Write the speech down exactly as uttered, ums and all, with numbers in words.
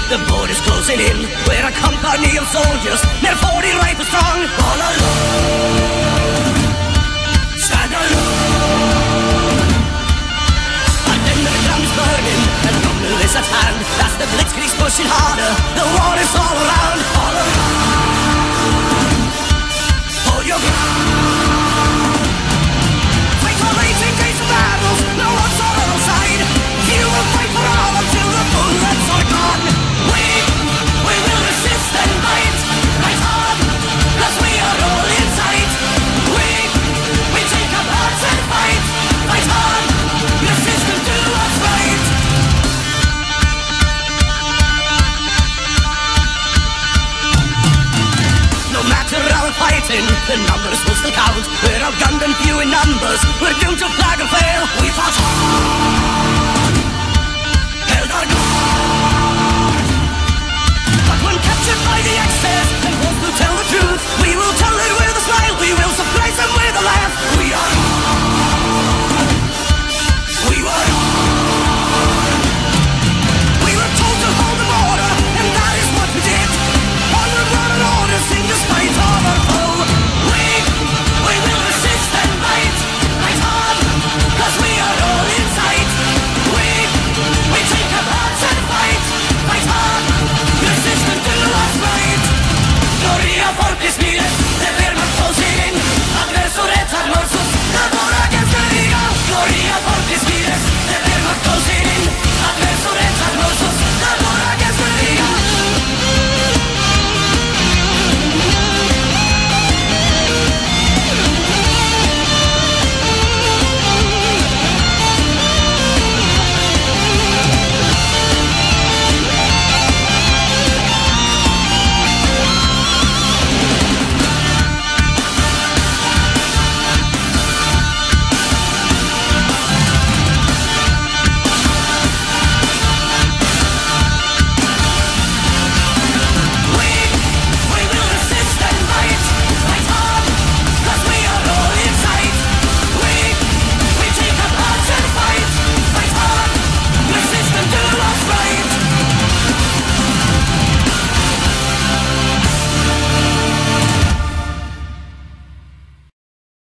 The border's closing in. We're a company of soldiers, near forty rifles strong. All alone, stand alone. And then the drums burning, and rumble is at hand. As the blitzkrieg's pushing harder, the war is all around. All around, hold your ground. Fight for eighteen days of battles, no one's on our side. You will fight for all until the bullets are gone. We, we will resist and fight, fight hard, cause we are all inside. We, we take our parts and fight, fight hard, your system do us right. No matter our fighting, the numbers will still count. We're outgunned and few in numbers, we're doomed to flag and fail. We fought hard, held our ground, but when captured by the X